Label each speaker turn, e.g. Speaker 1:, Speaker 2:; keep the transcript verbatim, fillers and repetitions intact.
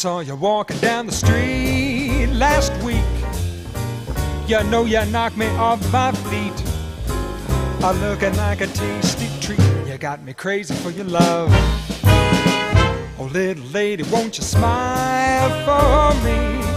Speaker 1: Saw you walking down the street last week. You know you knocked me off my feet. I'm looking like a tasty treat. You got me crazy for your love. Oh, little lady, won't you smile for me?